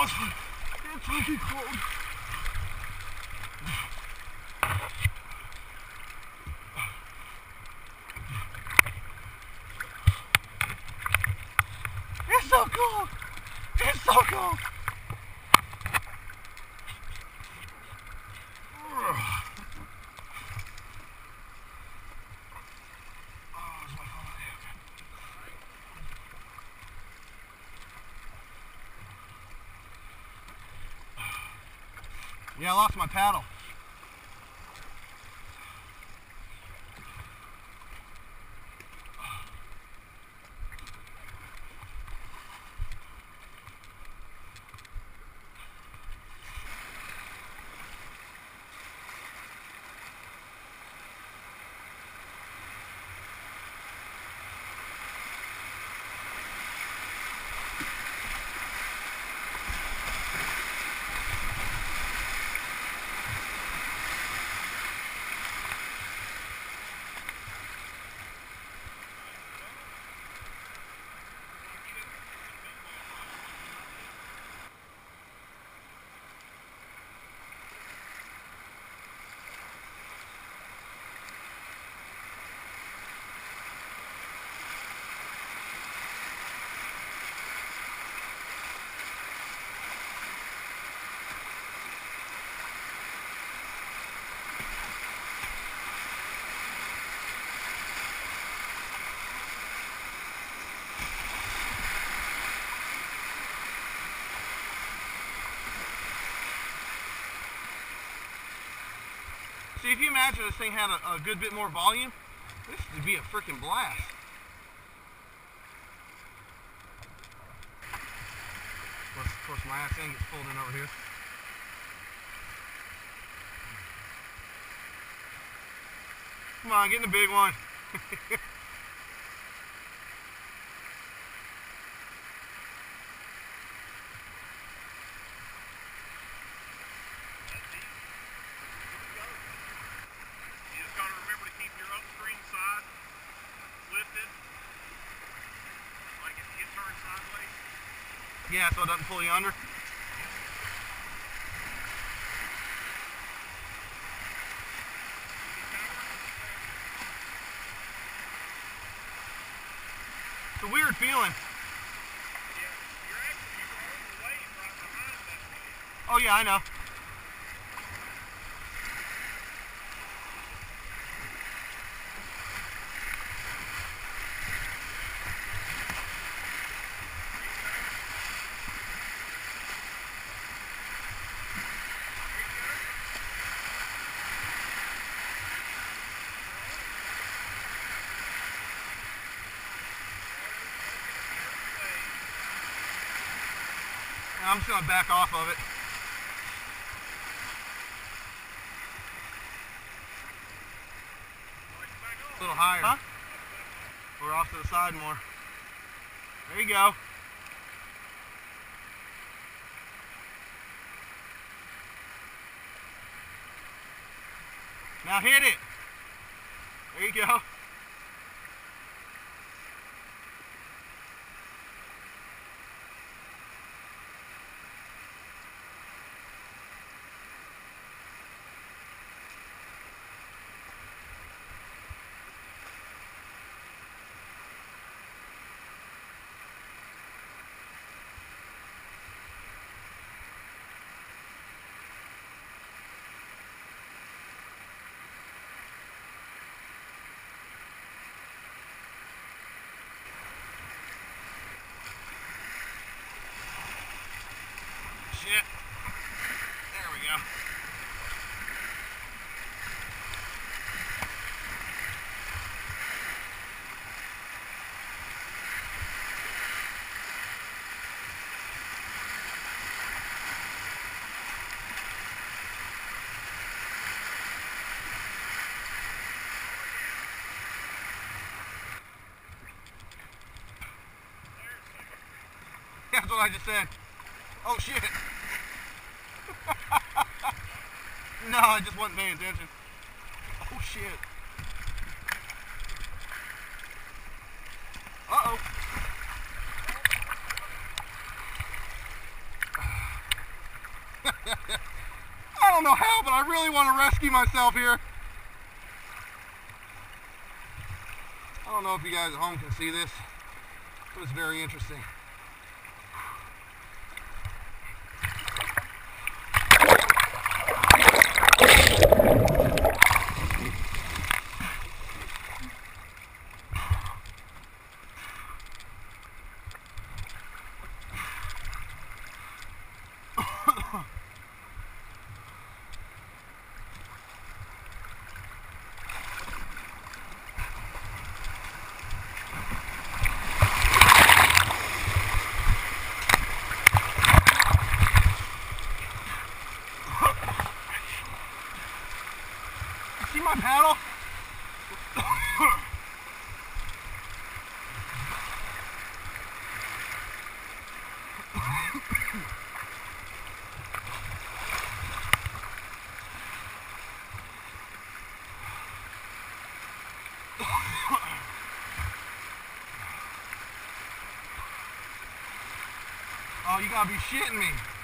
Oh, it's really cold. It's so cold. It's so cold. Yeah, I lost my paddle. See, if you imagine this thing had a good bit more volume, this would be a freaking blast. Of course, my ass end gets pulled in over here. Come on, get in the big one. Yeah, so it doesn't pull you under. It's a weird feeling. Oh yeah, I know. I'm just going to back off of it. A little higher. Huh? We're off to the side more. There you go. Now hit it. There you go. Shit. There we go. That's what I just said. Oh shit. No, I just wasn't paying attention. Oh shit. Uh-oh. don't know how, but I really want to rescue myself here. I don't know if you guys at home can see this, but it's very interesting. See my paddle? Oh, you gotta be shitting me.